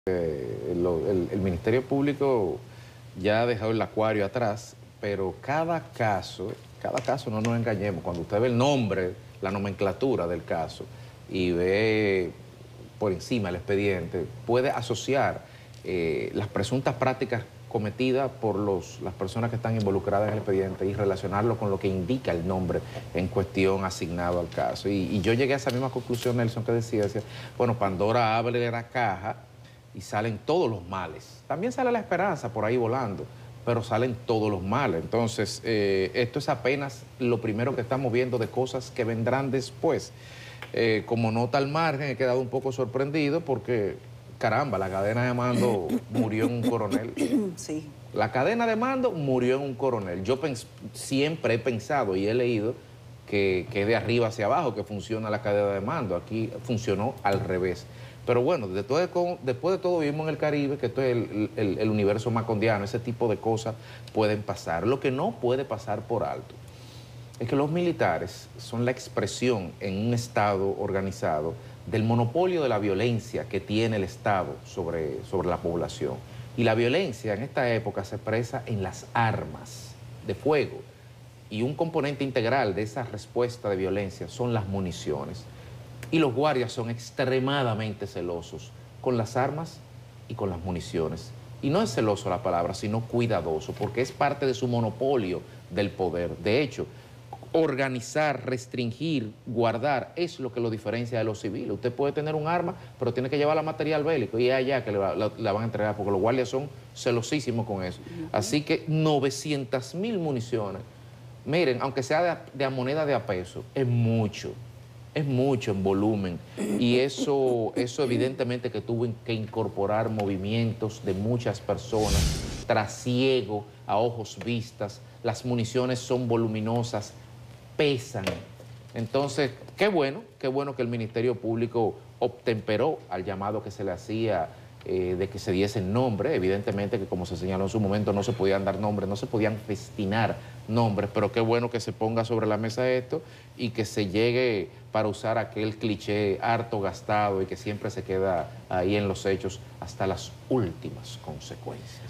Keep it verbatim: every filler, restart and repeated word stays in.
Eh, lo- el, el Ministerio Público ya ha dejado el acuario atrás, pero cada caso, cada caso, no nos engañemos, cuando usted ve el nombre, la nomenclatura del caso y ve por encima el expediente, puede asociar eh, las presuntas prácticas cometidas por los, las personas que están involucradas en el expediente y relacionarlo con lo que indica el nombre en cuestión asignado al caso. Y, y yo llegué a esa misma conclusión, Nelson, que decía, decía bueno, Pandora abre la caja y salen todos los males. También sale la esperanza por ahí volando, pero salen todos los males. Entonces, eh, esto es apenas lo primero que estamos viendo de cosas que vendrán después. Eh, como nota al margen, he quedado un poco sorprendido porque, caramba, la cadena de mando murió en un coronel. Sí. La cadena de mando murió en un coronel. Yo siempre he pensado y he leído que, que de arriba hacia abajo que funciona la cadena de mando. Aquí funcionó al revés. Pero bueno, después de, después de todo vivimos en el Caribe, que esto es el, el, el universo macondiano, ese tipo de cosas pueden pasar. Lo que no puede pasar por alto es que los militares son la expresión en un Estado organizado del monopolio de la violencia que tiene el Estado sobre, sobre la población. Y la violencia en esta época se expresa en las armas de fuego. Y un componente integral de esa respuesta de violencia son las municiones. Y los guardias son extremadamente celosos con las armas y con las municiones. Y no es celoso la palabra, sino cuidadoso, porque es parte de su monopolio del poder. De hecho, organizar, restringir, guardar, es lo que lo diferencia de los civiles. Usted puede tener un arma, pero tiene que llevarla a material bélico y es allá que le va, la, la van a entregar, porque los guardias son celosísimos con eso. Uh-huh. Así que novecientas mil municiones, miren, aunque sea de, de a moneda de a peso, es mucho. Es mucho en volumen y eso, eso evidentemente que tuvo que incorporar movimientos de muchas personas, trasiego a ojos vistas, las municiones son voluminosas, pesan. Entonces, qué bueno, qué bueno que el Ministerio Público obtemperó al llamado que se le hacía eh, de que se diese nombre. Evidentemente que, como se señaló en su momento, no se podían dar nombres, no se podían festinar nombres, pero qué bueno que se ponga sobre la mesa esto y que se llegue para usar aquel cliché harto gastado y que siempre se queda ahí en los hechos hasta las últimas consecuencias.